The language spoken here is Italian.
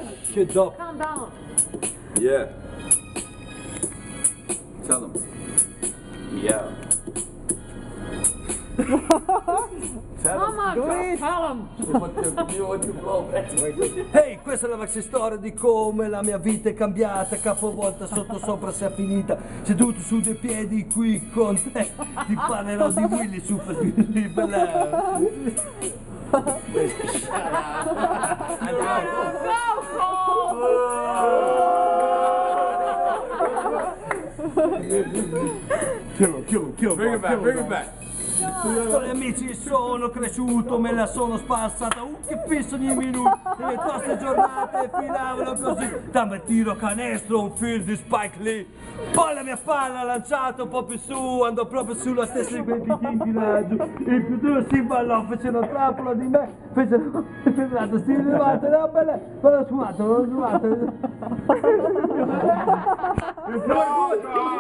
Good job. Calm down. Yeah. Tell him. Yeah. Mama, tell him. Ehi, questa è la maxi storia di come la mia vita è cambiata, capovolta sotto sopra sia finita, seduto su dei piedi qui con te, ti parlerò di Willy Super Bring it back, bring it back. Con gli amici sono cresciuto, me la sono spassata, che fisso ogni minuto, le toste giornate filavano così, dammi tiro canestro, un film di Spike Lee, poi la mia palla lanciata un po' più su, andò proprio sulla stessa di quei vichinghi laggiù, il più duro si ballò, fecero un trappola di me, fecero il si levate, era bella, ma l'ho sfumato,